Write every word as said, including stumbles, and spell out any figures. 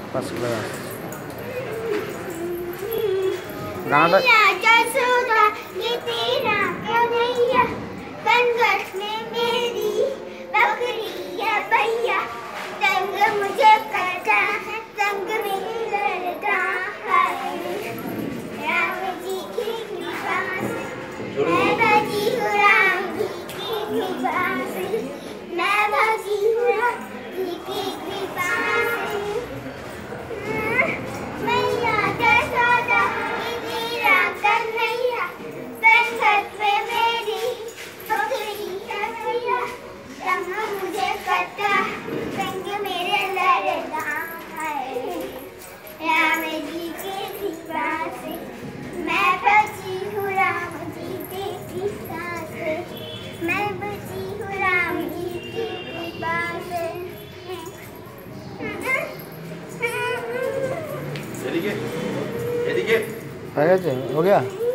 first class गाना ये तेरा कन्हैया संघर्ष में मेरी बकरी है भैया संग मुझे करता संग में लड़ता है राम जी की कृपा से मैं बची हूँ राम जी की कृपा से मैं बची हूँ राम जी की कृपा से मैया जसोदा ये तेरा कन्हैया संघर्ष में मेरी बकरी है भैया संग मुझे करता संग मेरे लड़ता है राम जी की कृपा से मैं बची हूँ राम जी की कृपा से मैं बची हूँ राम जी की कृपा से हो गया